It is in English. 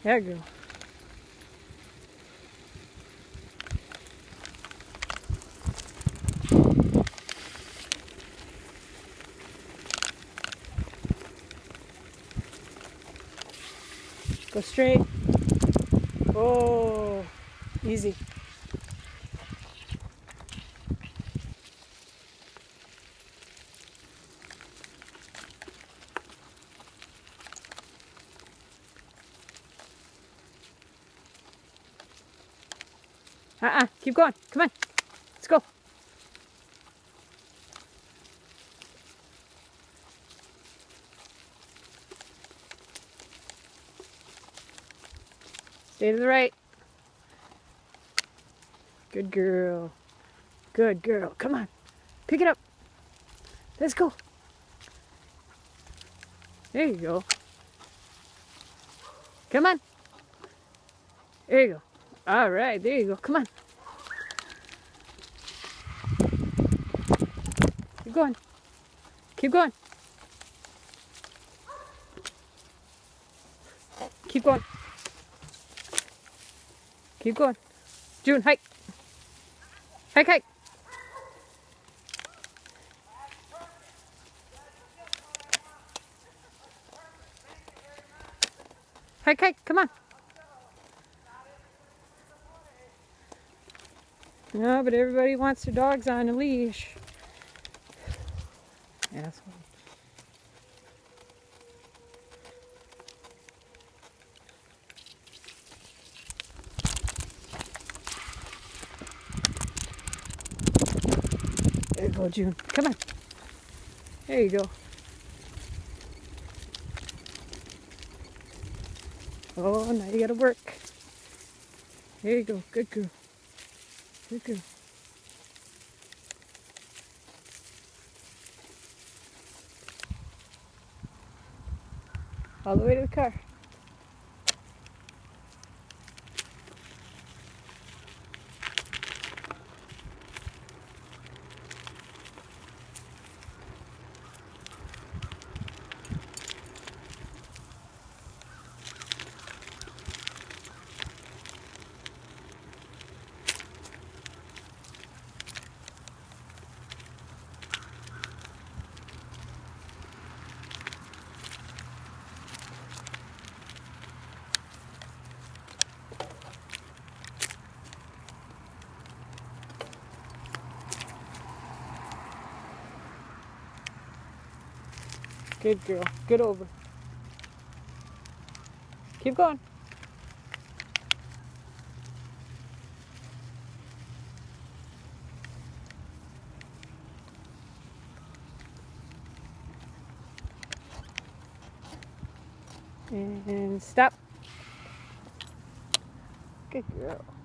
There you go. Go straight. Oh, easy. Keep going. Come on. Let's go. Stay to the right. Good girl. Good girl. Come on. Pick it up. Let's go. There you go. Come on. There you go. All right. There you go. Come on. Keep going. Keep going. Keep going. Keep going. June, hike. Hike, hike. Hike, hike. Come on. No, but everybody wants their dogs on a leash. Asshole. There you go, June. Come on. There you go. Oh, now you gotta work. There you go. Good girl. Good girl. All the way to the car. Good girl. Get over. Keep going. And stop. Good girl.